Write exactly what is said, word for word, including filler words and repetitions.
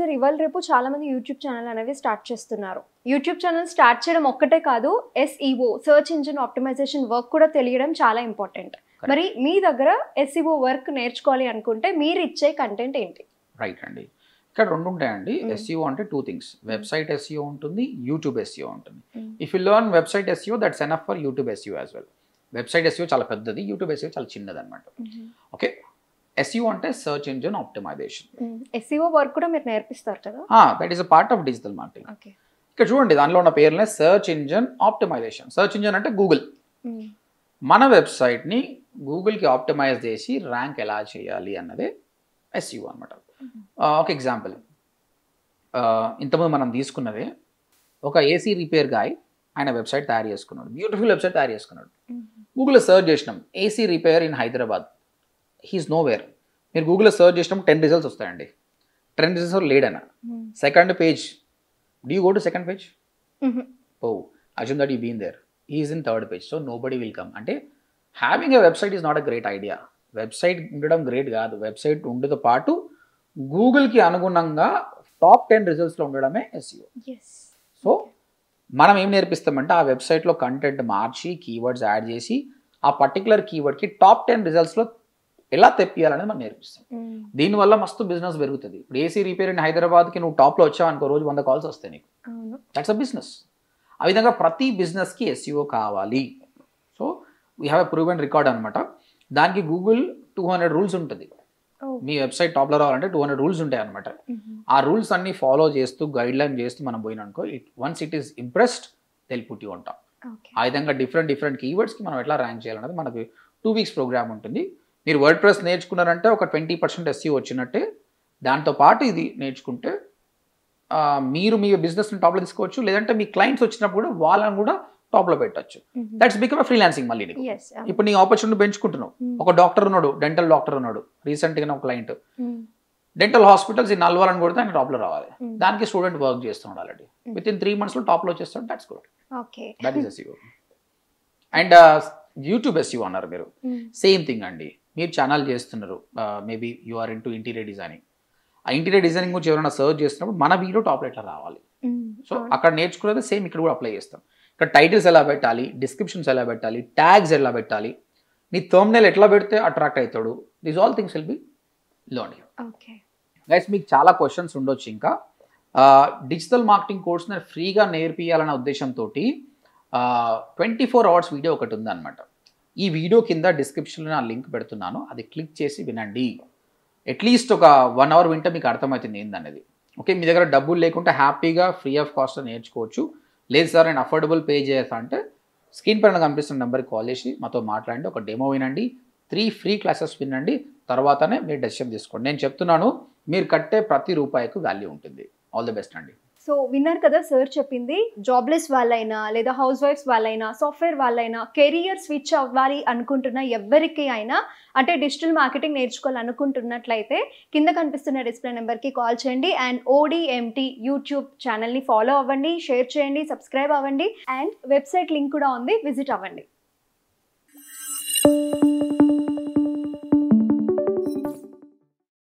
Sir ఇవాళ రేపు చాలా మంది యూట్యూబ్ ఛానల్ అనేవి స్టార్ట్ చేస్తున్నారు. యూట్యూబ్ ఛానల్ స్టార్ట్ చేయడం ఒక్కటే కాదు, SEO search engine optimisation work కూడా తెలియడం చాలా ఇంపార్టెంట్. మరి మీ దగ్గర ఎస్ఈఓ వర్క్ నేర్చుకోవాలి అనుకుంటే మీరు ఇచ్చే కంటెంట్ ఏంటి? రైట్ అండి, ఇక్కడ రెండు ఉంటాయండి. ఎస్ఈఓ అంటే టూ థింగ్స్, వెబ్సైట్ ఎస్ఈఓ ఉంటుంది, యూట్యూబ్ ఎస్ఈఓ ఉంటుంది. If you learn website SEO that's enough for YouTube SEO as well. Website SEO చాలా పెద్దది, యూట్యూబ్ ఎస్ఈఓ చాలా చిన్నది అనమాట. ఓకే, ఎస్ఈఓ అంటే search engine optimisation. SEO work కూడా మీరు నేర్పిస్తారు కదా? That is a part of digital marketing. ఇక్కడ చూడండి, దానిలో ఉన్న పేర్లనే search engine optimisation. Search engine అంటే గూగుల్. మన వెబ్సైట్ని గూగుల్కి ఆప్టిమైజ్ చేసి ర్యాంక్ ఎలా చేయాలి అన్నదే ఎస్ఈఓ అనమాట. ఒక ఎగ్జాంపుల్, ఇంతకుముందు మనం తీసుకున్నదే ఒక ఏసీ రిపేర్ గాయ్, ఆయన వెబ్సైట్ తయారు చేసుకున్నాడు, బ్యూటిఫుల్ వెబ్సైట్ తయారు చేసుకున్నాడు. గూగుల్లో సర్చ్ చేసినాం AC repair in Hyderabad, he's nowhere. మీరు గూగుల్లో సర్చ్ చేసినప్పుడు టెన్ రిజల్ట్స్ వస్తాయండి. టెన్ రిజల్ట్స్ లేడనా. Second page, do you go to second page? Oh assume that you been there, is in third page, so nobody will come. అంటే having a website is not a great idea. Website ఉండడం great కాదు, website ఉండతో పాటు గూగుల్కి అనుగుణంగా top ten రిజల్ట్స్లో ఉండడమే SEO. So మనం ఏం నేర్పిస్తామంటే ఆ వెబ్సైట్లో కంటెంట్ మార్చి కీవర్డ్స్ యాడ్ చేసి ఆ పర్టికులర్ కీవర్డ్కి టాప్ టెన్ రిజల్ట్స్లో ఎలా తెప్పియాలనేది మనం నేర్పిస్తాం. దీనివల్ల మస్తు బిజినెస్ పెరుగుతుంది. ఇప్పుడు ఏసీ రిపేర్ ఇన్ హైదరాబాద్కి నువ్వు టాప్లో వచ్చావు అనుకో, రోజు వంద కాల్స్ వస్తాయి నీకు. That's a business. ఆ విధంగా ప్రతి బిజినెస్కి ఎస్ఈఓ కావాలి. So we have a proven record అనమాట. దానికి గూగుల్ టూ హండ్రెడ్ రూల్స్ ఉంటుంది. మీ వెబ్సైట్ టాప్లో రావాలంటే టూ హండ్రెడ్ రూల్స్ ఉంటాయి అనమాట. ఆ రూల్స్ అన్ని ఫాలో చేస్తూ గైడ్ లైన్ చేస్తూ మనం పోయిననుకో, it once it is impressed they'll put you ఉంటాం. ఆ విధంగా డిఫరెంట్ డిఫరెంట్ కీవర్డ్స్కి మనం ఎట్లా ర్యాంక్ చేయాలన్నది మనకు టూ వీక్స్ ప్రోగ్రామ్ ఉంటుంది. మీరు వర్డ్ ప్రెస్ నేర్చుకున్నారంటే ఒక ట్వంటీ పర్సెంట్ ఎస్ఈఓ వచ్చినట్టే. దాంతోపాటు ఇది నేర్చుకుంటే మీరు మీ బిజినెస్ని టాప్లో తీసుకోవచ్చు, లేదంటే మీ క్లయింట్స్ వచ్చినప్పుడు కూడా వాళ్ళని కూడా టాప్లో పెట్టచ్చు. That's become freelancing. మళ్ళీ ఇప్పుడు నీ ఆపర్చునిటీ పెంచుకుంటున్నావు. ఒక డాక్టర్ ఉన్నాడు, డెంటల్ డాక్టర్ ఉన్నాడు, రీసెంట్గా ఒక క్లయింట్ డెంటల్ హాస్పిటల్స్ ఈ నల్వాలని కొడితే ఆయన టాప్లో రావాలి. దానికి స్టూడెంట్ వర్క్ చేస్తున్నాడు ఆల్రెడీ. విత్ ఇన్ త్రీ మంత్స్లో టాప్లో వచ్చేస్తాడు. That's good. That is SEO. And YouTube SEO అన్నారు మీరు, సేమ్ థింగ్ అండి. మీరు ఛానల్ చేస్తున్నారు, maybe you are in to interior designing. ఆ ఇంటీరియర్ డిజైనింగ్ గురించి ఎవరైనా సర్చ్ చేస్తున్నప్పుడు మన వీడియో టాప్లో ఎట్లా రావాలి, సో అక్కడ నేర్చుకునేది సేమ్ ఇక్కడ కూడా అప్లై చేస్తాం. ఇక్కడ టైటిల్స్ ఎలా పెట్టాలి, డిస్క్రిప్షన్స్ ఎలా పెట్టాలి, ట్యాగ్స్ ఎలా పెట్టాలి, నీ థంబ్నెయిల్ ఎట్లా పెడితే అట్రాక్ట్ అవుతాడు, these all things will be learn here. Guys మీకు చాలా క్వశ్చన్స్ ఉండొచ్చు. ఇంకా డిజిటల్ మార్కెటింగ్ కోర్స్ నేను ఫ్రీగా నేర్పియాలన్న ఉద్దేశంతో ట్వంటీ ఫోర్ అవర్స్ వీడియో ఒకటి ఉందన్నమాట. ఈ వీడియో కింద డిస్క్రిప్షన్లో నా లింక్ పెడుతున్నాను, అది క్లిక్ చేసి వినండి. అట్లీస్ట్ ఒక వన్ అవర్ వింటే మీకు అర్థమవుతుంది ఏందనేది. ఓకే, మీ దగ్గర డబ్బులు లేకుంటే హ్యాపీగా ఫ్రీ ఆఫ్ కాస్ట్ నేర్చుకోవచ్చు. లేదు సార్ నేను అఫోర్డబుల్ పే చేస్తా అంటే స్క్రీన్ పైన కనిపిస్తున్న నెంబర్కి కాల్ చేసి మాతో మాట్లాడండి, ఒక డెమో వినండి, త్రీ ఫ్రీ క్లాసెస్ వినండి, తర్వాతనే మీరు డెసిషన్ తీసుకోండి. నేను చెప్తున్నాను, మీరు కట్టే ప్రతి రూపాయికి వాల్యూ ఉంటుంది. ఆల్ ది బెస్ట్ అండి. సో విన్నారు కదా సార్ చెప్పింది. జాబ్లెస్ వాళ్ళైనా లేదా హౌస్ వైఫ్స్ వాళ్ళైనా సాఫ్ట్వేర్ వాళ్ళైనా కెరియర్ స్విచ్ అవ్వాలి అనుకుంటున్న ఎవరికి అయినా, అంటే డిజిటల్ మార్కెటింగ్ నేర్చుకోవాలనుకుంటున్నట్లయితే కింద కనిపిస్తున్న డిస్ప్లే నెంబర్కి కాల్ చేయండి. అండ్ ఓడిఎంటీ యూట్యూబ్ ఛానల్ని ఫాలో అవ్వండి, షేర్ చేయండి, సబ్స్క్రైబ్ అవ్వండి. అండ్ వెబ్సైట్ లింక్ కూడా ఉంది, విజిట్ అవ్వండి.